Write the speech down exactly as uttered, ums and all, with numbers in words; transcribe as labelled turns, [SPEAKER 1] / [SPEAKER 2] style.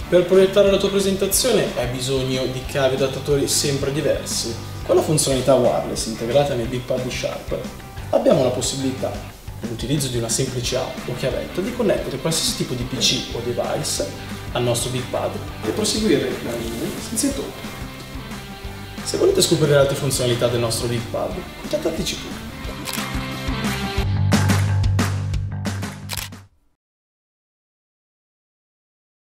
[SPEAKER 1] Per proiettare la tua presentazione hai bisogno di cavi adattatori sempre diversi. Con la funzionalità wireless integrata nel BigPad di Sharp abbiamo la possibilità, con l'utilizzo di una semplice app o chiavetta, di connettere qualsiasi tipo di P C o device al nostro BigPad e proseguire la linea senza intoppi. Se volete scoprire altre funzionalità del nostro BigPad, contattateci pure.